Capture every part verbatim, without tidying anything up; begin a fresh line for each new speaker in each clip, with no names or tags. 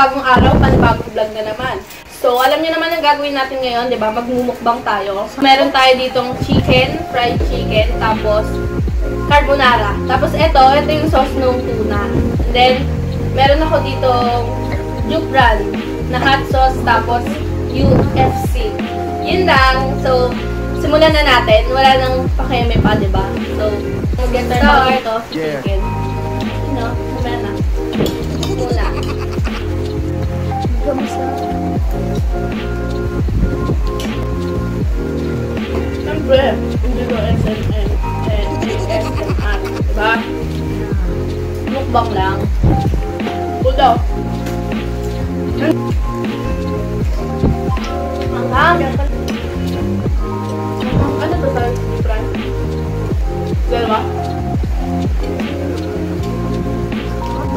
panibagong araw, panibagong vlog na naman. So, alam niyo naman ang gagawin natin ngayon, di ba? Magmumukbang tayo. So, meron tayo ditong chicken, fried chicken, tapos carbonara. Tapos ito, ito yung sauce ng tuna. And then, meron ako ditong Juke brand na hot sauce, tapos U F C. Yun lang. So, simulan na natin. Wala nang pakeme pa, di ba? So, mag-get started ito, chicken. You know, mamaya na. Muna. Kamusta? Siyempre, hindi ko S M N and S M R, diba? Mukbang lang. Puto. Ang ham. Ano to sa different? Dalawa? Ano?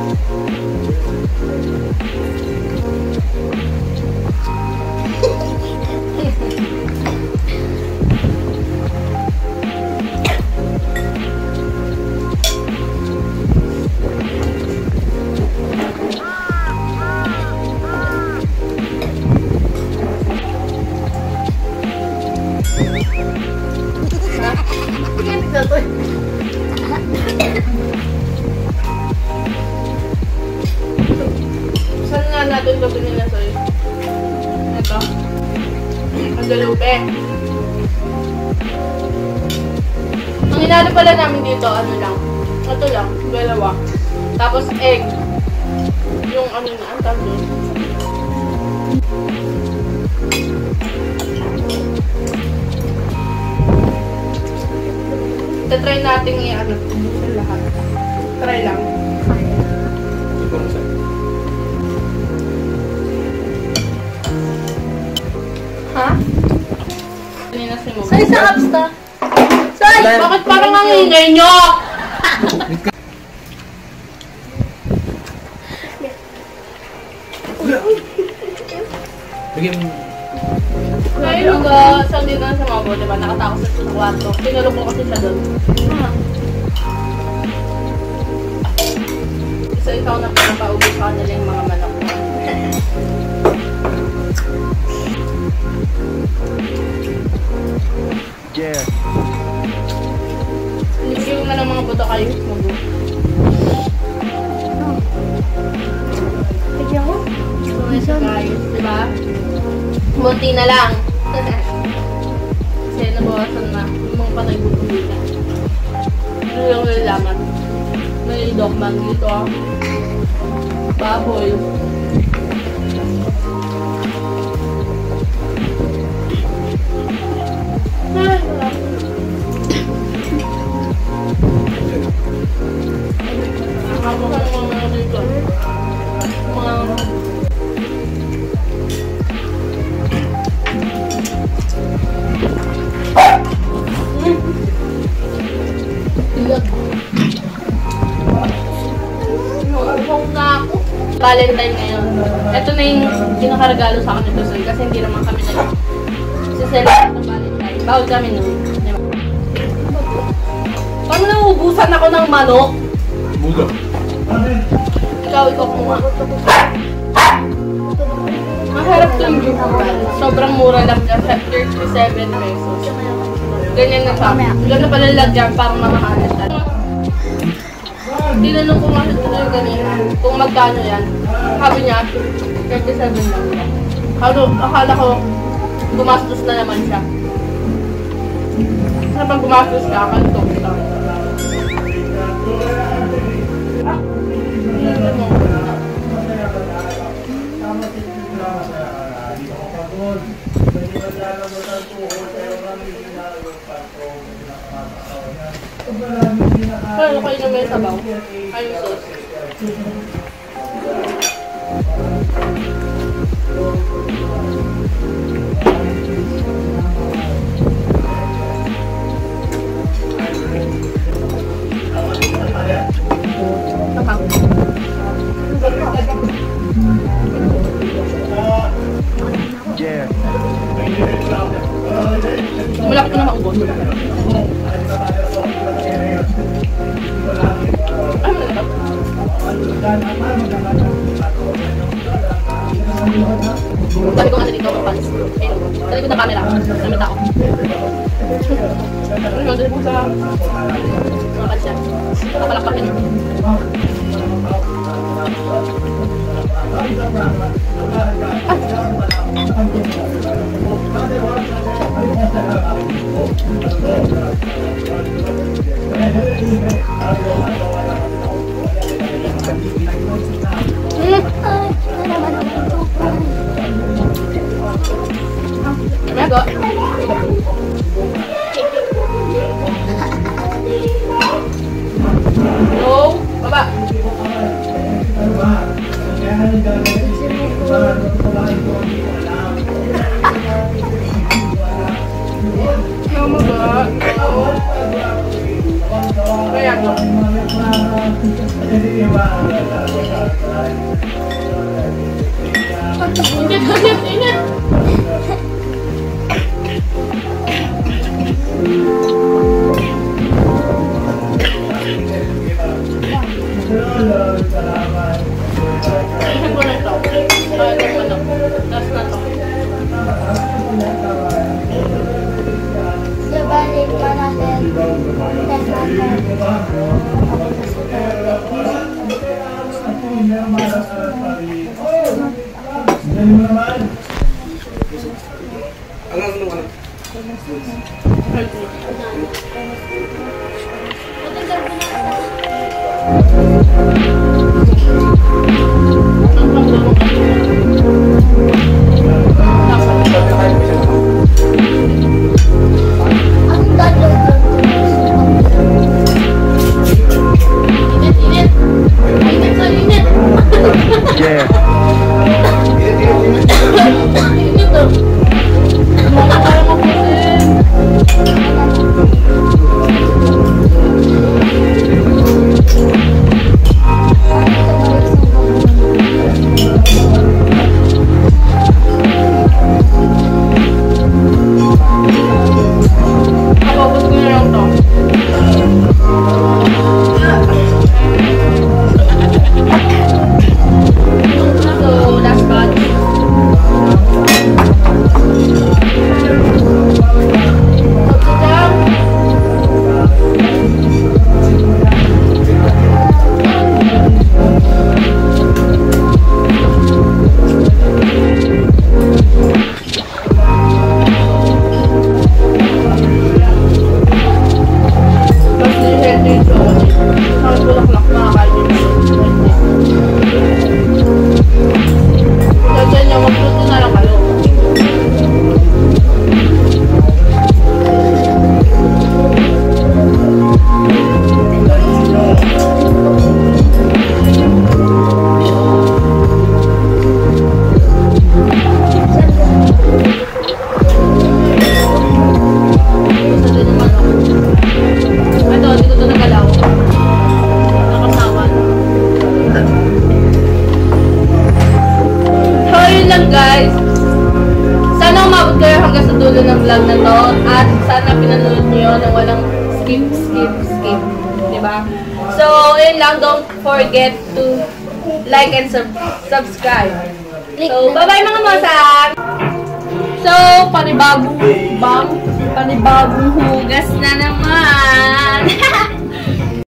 Saan nga natin ito binilasoy? Ito. Ang galupe. Ang inalo pala namin dito, ano lang. Ito lang, dalawa. Tapos egg. Yung ano na, ang tawag doon. Try natin i-ano sa lahat. Try lang. Ha? Kanina si Mom.
Say sa apps ta. Say!
Bakit parang ang ingay nyo?
Bigyan mo.
Kaya yung uh, saan dito sa mabo, diba? Nakatakot sa sa kwarto. Tinulog ko kasi siya doon. So, ikaw na pinapaubos ka nila yung mga manok mo.
Yeah.
Yung na ng mga buto kayo. Mabu.
Tigyan mo.
So, ito guys, diba? Munti na lang. Kasi nabawasan na yung mga patay butong dito. Ano yung nilalaman? May dogman dito. Baboy. Ay, wala. Ang hapon ka ng mga dito. Mga Valentine ngayon. Ito na yung pinakaregalo sa akin nito, kasi hindi naman kami nag-celebrate ng Valentine. Bawal kami nun. Paano nauubusan ako ng manok?
Budo.
Ikaw, ikaw kumuha. Maharap yung Juke. Sobrang mura lang dyan. thirty-seven pesos. Ganyan na siya. Ganyan pala lagyan para mamahalit. Tinanong ko nga sa kanina kung magkano yan. Sabi niya, thirty-seven lang yan. Akala ko, gumastos na naman siya. Kasi pag gumastos ka, kantok ka. Ah! Ano kayo na may sabaw? Ay, yung sauce.
Yeah.
Malapit ko na maubos. Ay, malapit. likod ng camera. Namit ako. Ano yung po sa... Mga kansya. Kapalakpakin. Mego. No, baba. Mama ba? Kaya ko. Init, init, init. Isin ko na ito. Kaya ko na. Last na ito.
Sabalik ka natin.
Jeff.
Guys, sana umabot kayo hanggang sa dulo ng vlog na to at sana pinanood niyo na walang skip, skip, skip, diba? So, yun lang, don't forget to like and sub subscribe. So, bye-bye mga masang! So, panibagong bang, panibagong hugas na naman!